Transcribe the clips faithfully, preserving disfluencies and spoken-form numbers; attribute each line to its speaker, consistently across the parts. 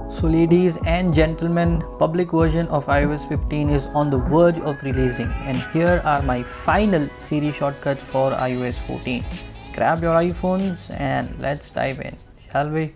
Speaker 1: So ladies and gentlemen, public version of i O S fifteen is on the verge of releasing, and here are my final Siri shortcuts for i O S fourteen. Grab your iPhones and let's dive in, shall we?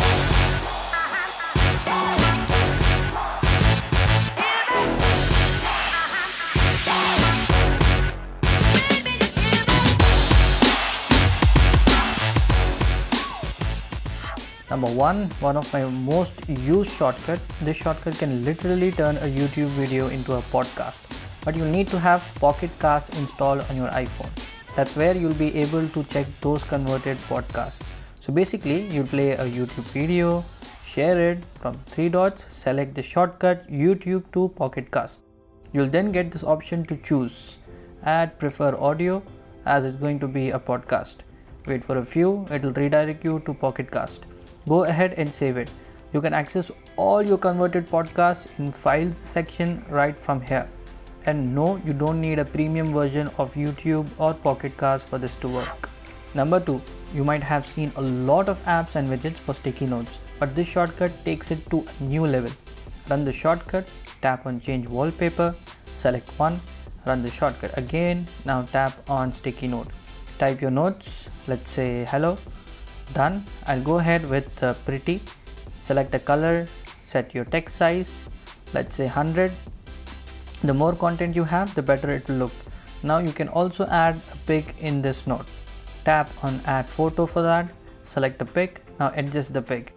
Speaker 1: Number one, one of my most used shortcut. This shortcut can literally turn a YouTube video into a podcast, but you need to have Pocketcast installed on your iPhone. That's where you'll be able to check those converted podcasts. So basically, you play a YouTube video, share it from three dots, select the shortcut YouTube to Pocketcast. You'll then get this option to choose add prefer audio, as it's going to be a podcast. Wait for a few, it'll redirect you to Pocketcast. Go ahead and save it. You can access all your converted podcasts in files section right from here. And no, you don't need a premium version of YouTube or Pocketcast for this to work. Number two, you might have seen a lot of apps and widgets for sticky notes, but this shortcut takes it to a new level. Run the shortcut, tap on change wallpaper, select one, run the shortcut again, now tap on sticky note. Type your notes, let's say hello. Done. I'll go ahead with uh, pretty, select a color, set your text size, let's say one hundred. The more content you have, the better it will look. Now you can also add a pic in this note. Tap on add photo for that, select a pic, now adjust the pic.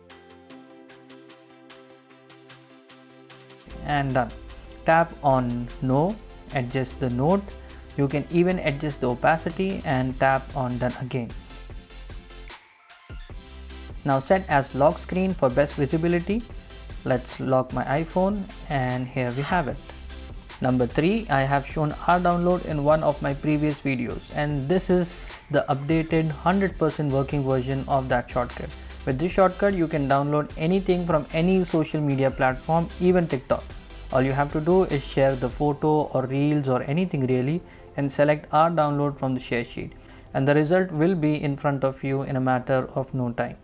Speaker 1: And done. Tap on no, adjust the note. You can even adjust the opacity and tap on done again. Now set as lock screen for best visibility. Let's lock my iPhone and here we have it. Number three, I have shown R download in one of my previous videos, and this is the updated one hundred percent working version of that shortcut. With this shortcut, you can download anything from any social media platform, even TikTok. All you have to do is share the photo or reels or anything really and select R download from the share sheet, and the result will be in front of you in a matter of no time.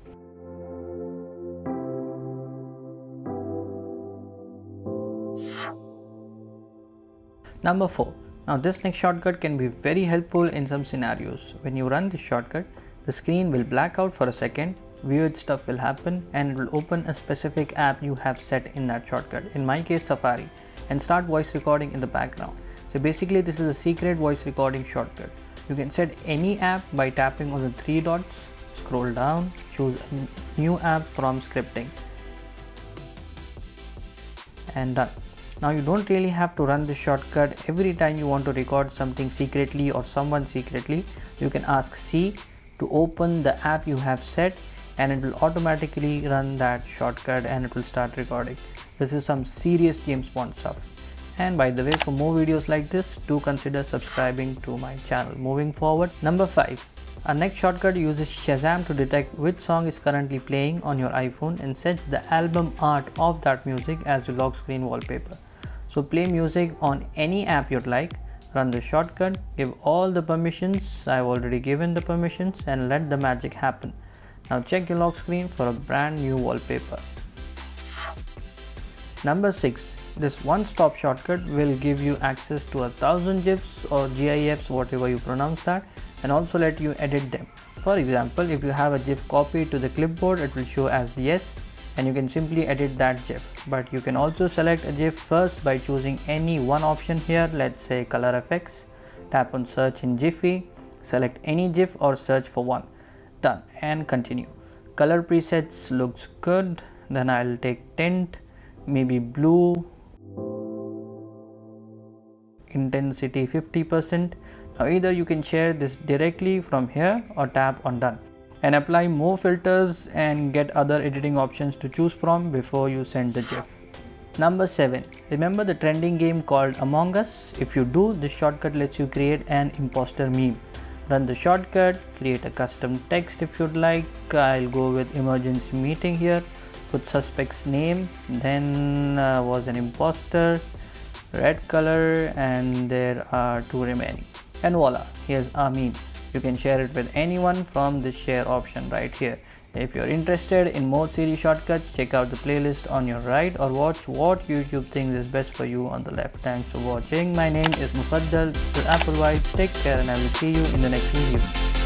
Speaker 1: Number four. Now this next shortcut can be very helpful in some scenarios. When you run this shortcut, the screen will black out for a second, weird stuff will happen, and it will open a specific app you have set in that shortcut, in my case Safari, and start voice recording in the background. So basically this is a secret voice recording shortcut. You can set any app by tapping on the three dots, scroll down, choose a new app from scripting, and done. Now you don't really have to run this shortcut every time you want to record something secretly or someone secretly. You can ask C to open the app you have set, and it will automatically run that shortcut and it will start recording. This is some serious James Bond stuff. And by the way, for more videos like this, do consider subscribing to my channel. Moving forward, number five. Our next shortcut uses Shazam to detect which song is currently playing on your iPhone and sets the album art of that music as your lock screen wallpaper. So play music on any app you'd like, run the shortcut, give all the permissions, I've already given the permissions, and let the magic happen. Now check your lock screen for a brand new wallpaper. Number six. This one-stop shortcut will give you access to a thousand GIFs or GIFs, whatever you pronounce that, and also let you edit them. For example, if you have a GIF copied to the clipboard, it will show as yes, and you can simply edit that GIF. But you can also select a GIF first by choosing any one option here, let's say color effects, tap on search in Jiffy, select any GIF or search for one, done, and continue. Color presets looks good, then I'll take tint, maybe blue, intensity fifty percent. Now either you can share this directly from here or tap on done, and apply more filters and get other editing options to choose from before you send the GIF. Number seven. Remember the trending game called Among Us? If you do, this shortcut lets you create an imposter meme. Run the shortcut, create a custom text if you'd like. I'll go with emergency meeting here, put suspect's name, then uh, was an imposter, red color, and there are two remaining. And voila, here's our meme. You can share it with anyone from the share option right here. If you're interested in more Siri shortcuts, check out the playlist on your right or watch what YouTube thinks is best for you on the left. Thanks for watching. My name is Mufaddal. This is AppleVibes. Take care and I will see you in the next video.